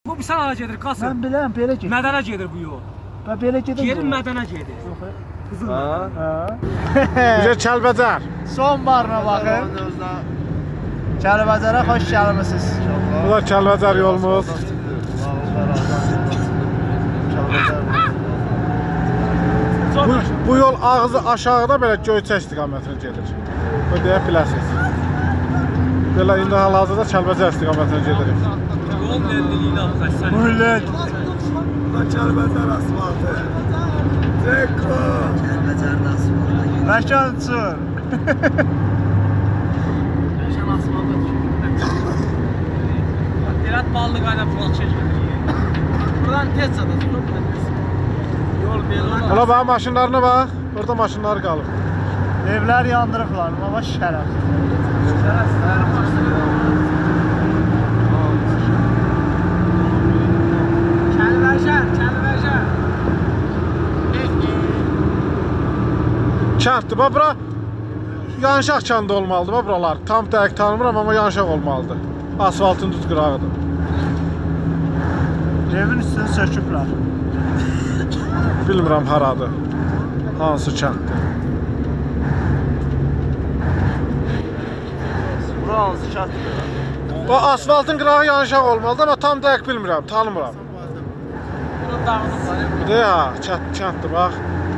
Bu bir sen hara gedir Qasım? Mən biləm, belə gedir. Mədənə gedir bu yol. Və belə gedir. Yerin mədənə gedir. Qızıl mədənə. Bizə Kəlbəcər. Son barına baxın. Kəlbəcərə xoş gəlmisiniz. Bu da Kəlbəcər yolumuz. Bu yol ağzı aşağıda belə Göyçə istiqamətinə gedir. Bu deyə biləsiniz. Belə indi hal-hazırda Kəlbəcər istiqamətinə gedirik. Yol elliliğine almışlar. Müllət. Bu da Kəlbəcər asfaltı. Ceko. Kəlbəcərdə asfaltı. Məkan üçün. Məkan asfaltı. Dirət ballı qaynaq bulaq çəkir. Buradan tez çatır. Yol belli. Ola bax maşınlarına bax. Orada maşınlar qalıb. Evlər yandırıblar, amma şərəf. Kəlbəcər. Kənddir. Bax bura Yanşaq kəndi olmalıdır. Bax buralar. Tam dəqiq tanımıram amma Yanşaq olmalıdır. Asfaltın düz qırağıdır. Evin üstünü söküblər. Bilmirəm haradır. Hansı kənddir. Bura hansı kənddir? Bu asfaltın qırağı Yanşaq olmalıdır amma tam dəqiq bilmirəm, tanımıram. Bunun dağınıq var. De ha, kənddir bax.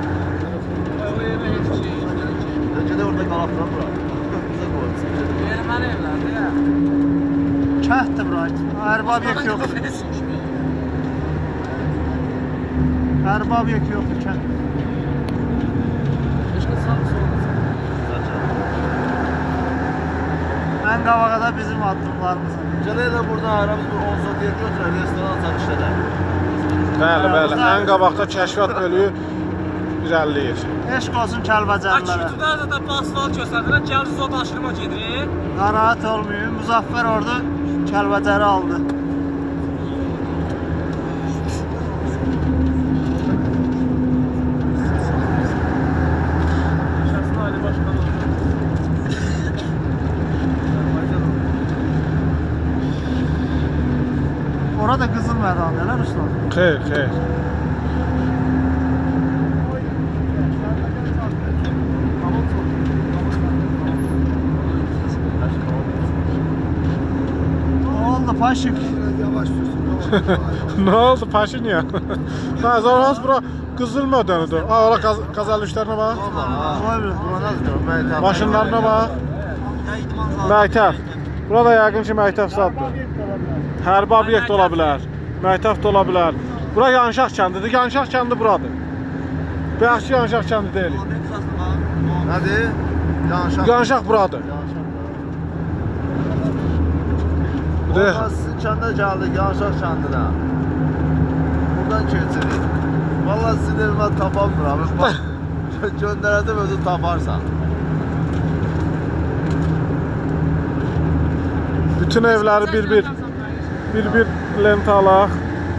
Bence de orada qalaqdan bura. Erməni evlərdir ya. Kənddir bura. Hərbi obyekt yoxdur. Hərbi obyekt yoxdur kənd. Ən qabağa da bizim addımlarımız. Gələ də burada aramız bir 10 saat yer götürər, restoran açar işlədər. Bəli. Ən qabaqda kəşfiyyat bölüyü irəliləyir. Eşq olsun Kəlbəcərlərə. Akıtuda da asfalt göstərdilər, gəlir zot aşırıma gedir. Narahat olmayın, Müzəffər orada Kəlbəcəri aldı. Orada qızıl mədan nələr Ruslan? Xeyr. Ne oldu Paşik? Yavaş sürsün. Nə oldu Paşinyan? Zarhans bura qızıl mədənidir. Ora qazalışlarına bax. Maşınlarına bax. Məktəb. Burada yəqin ki məktəb saddır. Hərbi obyekt ola bilər. Məktəb də ola bilər. Bura Yanşaq kəndidir. Yanşaq kəndi buradır. Bəyəxçi Yanşaq kəndi deyil. Nədir? Yanşaq buradır. Oradan sizin kəndə gəldik, Yanşaq kəndinə. Buradan keçirik. Valla sizin evimə tapamıram. Göndərədim özün taparsan. Bütün evləri bir lent alaq.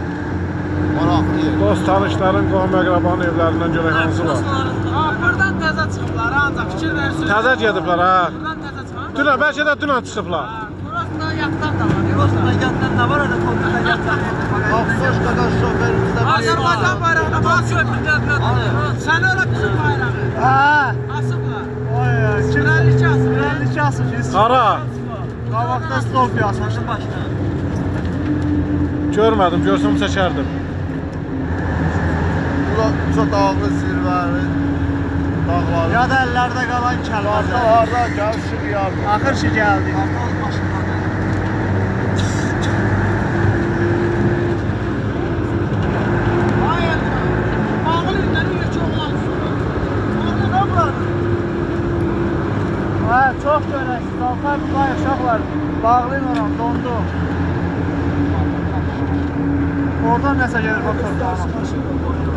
Dost tanışların, qohum əqrabanın evlərindən görək hansı var. Buradan təzə çıxıblar, ancaq fikir verirsiniz. Təzə gediblər ha. Buradan təzə çıxıblar. Bəlkə də dünən çıxıblar. Burasında yatdan da var. Burasında yatdan da var, öyle koltukta yatdan. Afsoş qədər şoförümüzdə bir Azərbaycan bayrağına bax söküldülər. Sən öyle bizim bayrağı. Ha, Asıblar. oy, Kirəlik asıb. 52 asıb. Hara? Qabaqda stop yazmışım başına. Görmədim, görsəm çəkərdim. Bura çox dağlı zirvəli dağları. Yad əllərdə qalan Kəlbəcər. Harda gəl şıq yardım. Axır ki gəldi. Hə, çox görəksiz. Altar buraya uşaqlar. Bağlayın oram, dondu. Oradan nəsə gelir, bax.